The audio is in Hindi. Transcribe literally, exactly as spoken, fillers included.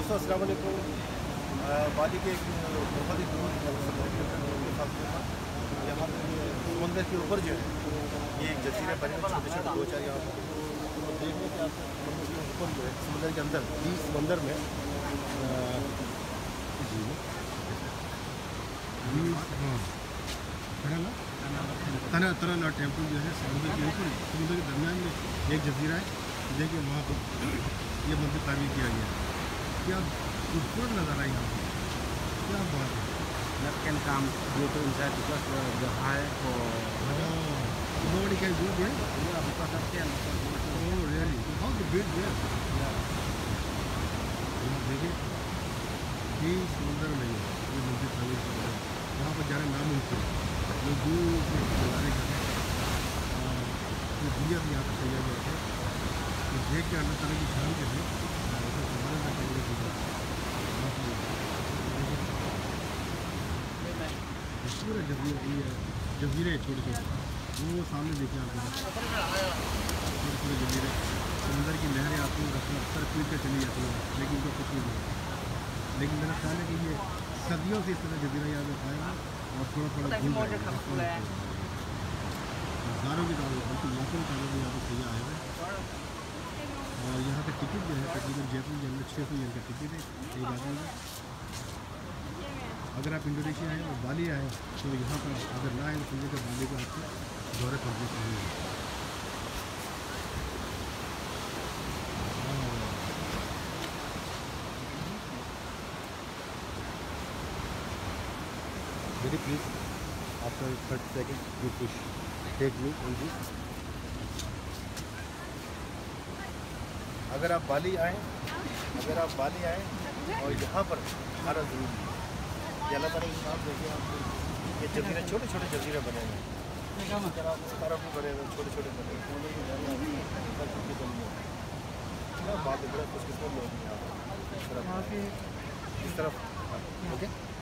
दोस्तों अस्सलाम वालेकुम। बाली के एक बहुत ही दूर के साथ यहाँ समंदर के ऊपर जो है ये एक जजीरे बने हुए छोटे छोटे दो चार यहाँ पर तो देखने के आप समंदर के ऊपर जो है समंदर के अंदर ही समंदर में तना तना टेम्पल जो है समुद्र के ऊपर समुद्र के दरमियान में एक जजीरा है। देखिए वहाँ पर ये मंदिर तामीर किया गया है। क्या खूबसूरत नज़ारा है यहाँ पर, क्या बात है। That can come due to inside because the, the high for oh, nobody can go there? yeah because of can Oh really? How to build there? yeah यहाँ देखिए ये समुद्र में है ये मंदिर तामीर किया गया है। यहाँ पर जाना नामुमकिन है। जो दूर से नज़ारे करते हैं तो दिया भी यहाँ पर सजा गया है तो देख के अल्लाह ताला की शान के लिए पूरा जजीरे जजीरे छोटे छोटे वो सामने देखें आप छोटे छोटे जजीरे समंदर की लहरें आती हैं रफ्तार रफ्तार पीट कर चली जाती हैं लेकिन उनका कुछ नहीं होता। लेकिन मेरा ख्याल है कि ये सदियों से इस तरह जजीरा यहाँ पे पाएगा और थोड़ा थोड़ा हज़ारों की तादाद बल्कि लाखों की तादाद में यहाँ पर सैया आए हुए और यहाँ का टिकट जो है तकरीबन जयपुर के अंदर छः सौ yen का टिकट है एक आदमी का। अगर आप इंडोनेशिया आए और बाली आए तो यहाँ पर अगर ना आए तो समझे कि बाली का आपको दौरे कंप्लीट नहीं है। Very please after thirty second you push take me on this. अगर आप बाली आए अगर आप बाली आए और यहाँ पर आना ज़रूरी है। अल्लाह ताला के साथ देखिए आप ये जजीरे छोटे छोटे जजीरे बने हुए हैं इस तरफ भी बने हुए छोटे छोटे बने हुए क्या बात है। बड़ा खुशकिस्मत लोग हैं यहाँ पर इस तरफ ओके।